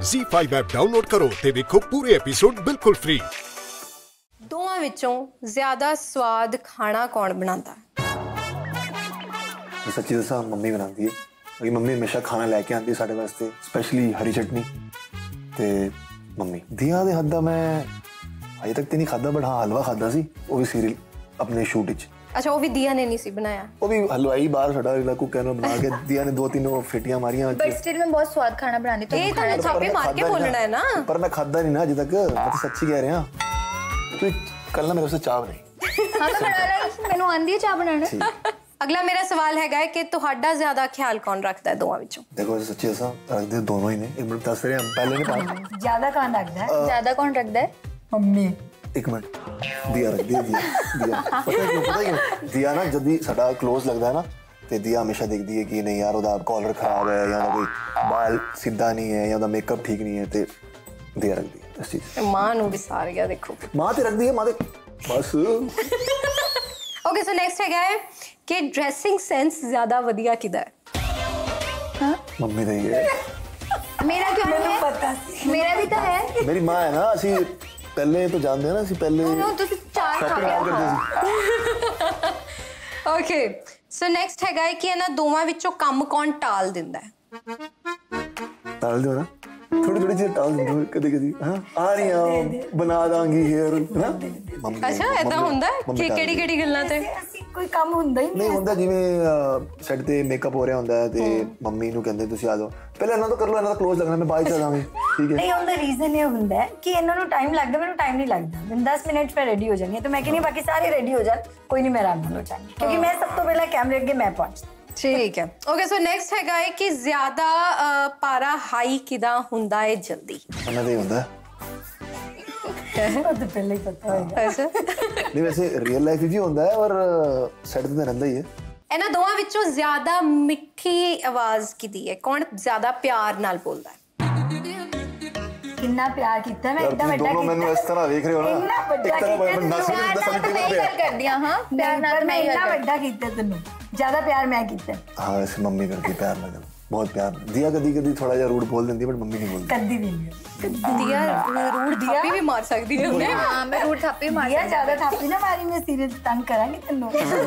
ZEE5 app download करो ते देखो पूरे एपिसोड बिल्कुल फ्री। ਦੋਵਾਂ ਵਿੱਚੋਂ ਜ਼ਿਆਦਾ ਸਵਾਦ ਖਾਣਾ ਕੌਣ ਬਣਾਉਂਦਾ? सच्ची दसा मम्मी बनाती है क्योंकि मम्मी हमेशा खाना लैके आती है साढ़े वास्ते, स्पैशली हरी चटनी ते मम्मी दिया दे हद दा मैं अजे तक तो नहीं खादा, बट हाँ हलवा खादा सी, वो भी सीरियल अपने शूट विच। अच्छा, वो भी दिया ने नहीं सी बनाया? वो भी हलवाई बाहर साडा इलाकू कहना बना के दिया ने दो तीन फिटियां मारियां, बट स्टिल मैं बहुत स्वाद खाना बनानी तो ये तो छापे मार के बोलना है ना। पर मैं खादा नहीं ना अजे तक, मैं तो सच्ची कह रहा हूं। तो कल ना मेरे से चाव नहीं। हां तो बना ले, मैनू आंदी है चाह बनाना। अगला मेरा सवाल है कि तुहाडा ज्यादा ख्याल कौन रखता है दोवां विचों? देखो सच्ची दसा रखदे दोनों ही ने, एक मिनट दस रहे हम पहले नहीं पा ज्यादा कौन रखदा है? ज्यादा कौन रखदा है? मम्मी। एक मिनट दिया रख दिया दिया पता है दिया ना जब भी साडा क्लोज लगदा है ना ते दिया हमेशा देखदी है कि नहीं यार ओदा कॉलर खराब है या कोई बाल सीधा नहीं है या ओदा मेकअप ठीक नहीं है ते दिया रख दी इस चीज। मां नु भी सार गया देखो, मां ते रख दी है, मां ते बस। ओके सो नेक्स्ट है कि ड्रेसिंग सेंस ज्यादा वधिया किदा है? हां मम्मी दा ही है। मेरा क्यों नहीं है? पता मेरा भी तो है। मेरी मां है ना, ਅਸੀਂ पहले तो जानते हैं ना, ਅਸੀਂ पहले ਤੁਸੀਂ ਚਾਰ ਖਾ ਕਰਦੇ ਸੀ। ओके सो नेक्स्ट है कि ਇਹਨਾਂ ਦੋਵਾਂ ਵਿੱਚੋਂ ਕੰਮ ਕੌਣ ਟਾਲ ਦਿੰਦਾ ਹੈ? टाल दो ना, थोड़ी थोड़ी चीज टाल दो कभी कभी। हाँ आ रही हैं बना दांगी हेयर ना मम्मी। अच्छा ऐसा ਹੁੰਦਾ ਕਿ ਕਿਹੜੀ ਕਿਹੜੀ ਗੱਲਾਂ ਤੇ ਕੋਈ ਕੰਮ ਹੁੰਦਾ ਹੀ ਨਹੀਂ ਹੁੰਦਾ, ਜਿਵੇਂ ਸੈੱਟ ਤੇ ਮੇਕਅਪ ਹੋ ਰਿਹਾ ਹੁੰਦਾ ਹੈ ਤੇ ਮੰਮੀ ਨੂੰ ਕਹਿੰਦੇ ਤੁਸੀਂ ਆ ਜਾਓ, ਪਹਿਲਾਂ ਇਹਨਾਂ ਤੋਂ ਕਰ ਲਓ, ਇਹਨਾਂ ਦਾ ਕਲੋਜ਼ ਲੱਗਣਾ, ਮੈਂ ਬਾਅਦ ਚ ਆ ਜਾਵਾਂਗੀ, ਠੀਕ ਹੈ। ਨਹੀਂ ਉਹਦਾ ਰੀਜ਼ਨ ਇਹ ਹੁੰਦਾ ਹੈ ਕਿ ਇਹਨਾਂ ਨੂੰ ਟਾਈਮ ਲੱਗਦਾ, ਮੈਨੂੰ ਟਾਈਮ ਨਹੀਂ ਲੱਗਦਾ, ਮੈਂ 10 ਮਿੰਟ में रेडी हो जानी है, तो मैं कहनी बाकी सारे रेडी हो जान, कोई नहीं, मैं आराम हो जाऊंगी क्योंकि मैं सब तो पहले कैमरे अगे मैं पहुंचती। ठीक है ओके सो नेक्स्ट है कि ज्यादा पारा हाई किदा हुंदा है जल्दी? ਉਹਨਾਂ ਦੇ ਹੁੰਦਾ तो पहले ही पता होगा ऐसा नहीं, वैसे रियल लाइफ भी ਹੁੰਦਾ है और सेट ਤੇ ਰਹਿੰਦਾ ਹੀ ਹੈ। ਇਹਨਾਂ ਦੋਵਾਂ ਵਿੱਚੋਂ ਜ਼ਿਆਦਾ ਮਿੱਠੀ ਆਵਾਜ਼ ਕਿਹਦੀ ਹੈ? ਕੌਣ ਜ਼ਿਆਦਾ ਪਿਆਰ ਨਾਲ ਬੋਲਦਾ ਹੈ? कितना प्यार कितना मैं एकदम बड़ा दोनों मैंने इस तरह देख रहे हो ना, एक तरह मैं नस्ल में 10 मिनट में कर दिया। हां प्यार ना मैं इतना बड़ा कितना तन्नू ज्यादा प्यार मैं कितना। हां वैसे मम्मी करती प्यार ना, बहुत प्यार दिया, कभी थोड़ा जा रूड बोल देती है, बट मम्मी नहीं बोलती कभी भी नहीं। दिया रूड थापी भी मार सकती है उन्हें। हां मैं रूड थापी मार दिया, ज्यादा थापी ना मारी, मैं सीरियस तंग करांगी तन्नू।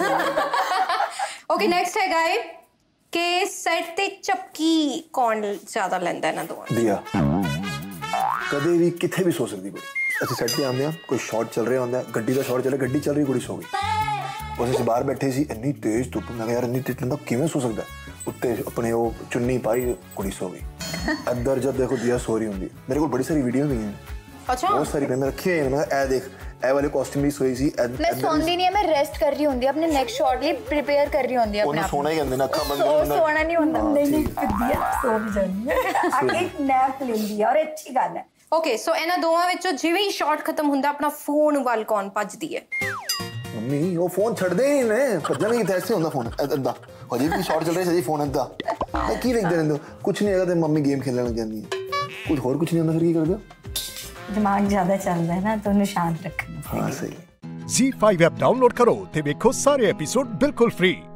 ओके नेक्स्ट है गाय के सेट ते चपकी कौन ज्यादा लेंदा है ना दोवां? दिया कदे भी किथे भी सो सकती कोई। ਅਸੀਂ ਸੈੱਟ ਤੇ ਆਉਂਦੇ ਆ, ਕੋਈ ਸ਼ਾਟ ਚੱਲ ਰਿਹਾ ਹੁੰਦਾ, ਗੱਡੀ ਦਾ ਸ਼ਾਟ ਚੱਲ ਰਿਹਾ, ਗੱਡੀ ਚੱਲ ਰਹੀ, ਕੁੜੀ ਸੋ ਗਈ। ਉਸ ਅਸੀਂ ਬਾਹਰ ਬੈਠੇ ਸੀ, ਇੰਨੀ ਤੇਜ਼ ਧੁੱਪ, ਮੈਂ ਯਾਰ ਇੰਨੀ ਤੇਜ਼ ਬੰਦਾ ਕਿਵੇਂ ਸੋ ਸਕਦਾ? ਉੱਤੇ ਆਪਣੇ ਉਹ ਚੁੰਨੀ ਪਾਈ, ਕੁੜੀ ਸੋ ਗਈ। ਅੰਦਰ ਜਦ ਦੇਖੋ ਦਿਆ ਸੋ ਰਹੀ ਹੁੰਦੀ, ਮੇਰੇ ਕੋਲ ਬੜੀ ਸਾਰੀ ਵੀਡੀਓ ਵੀ ਹੈ। अच्छा बहुत सारी मैं रखी है, मैं ए देख ए वाले कॉस्ट्यूम भी सोई सी। मैं सोंदी नहीं है, मैं रेस्ट कर रही होंदी, अपने नेक्स्ट शॉट लिए प्रिपेयर कर रही होंदी, अपने आप सोना ही कहंदे ना, अखा बंद करना, सोना नहीं होंदा। नहीं दिया सो भी जानी है, आगे नैप लेंदी है और अच्छी गल है। ओके सो ਇਹਨਾਂ ਦੋਵਾਂ ਵਿੱਚੋਂ ਜਿਵੇਂ ਹੀ ਸ਼ਾਟ ਖਤਮ ਹੁੰਦਾ ਆਪਣਾ ਫੋਨ ਵੱਲ ਕੌਣ ਭੱਜਦੀ ਹੈ? ਮੰਮੀ ਉਹ ਫੋਨ ਛੱਡਦੇ ਹੀ ਨੇ, ਭੱਜਣ ਹੀ ਐਸੇ ਹੁੰਦਾ ਫੋਨ ਇਦਾਂ ਹਜੇ ਵੀ ਸ਼ਾਟ ਚੱਲ ਰਿਹਾ ਸੀ, ਫੋਨ ਇਦਾਂ ਮੈਂ ਕੀ ਵੇਖਦੇ ਰਹਿੰਦੇ ਹੋ? ਕੁਝ ਨਹੀਂ ਹੈਗਾ ਤੇ ਮੰਮੀ ਗੇਮ ਖੇਲਣ ਲੱਗ ਜਾਂਦੀ ਹੈ, ਕੁਝ ਹੋਰ ਕੁਝ ਨਹੀਂ ਹੁੰਦਾ, ਫਿਰ ਕੀ ਕਰਦੇ ਹੋ? दिमाग ज्यादा चल रहा है ना तो उन्हें शांत रखना। हाँ सही। ZEE5 ऐप डाउनलोड करो ते देखो सारे एपिसोड बिल्कुल फ्री।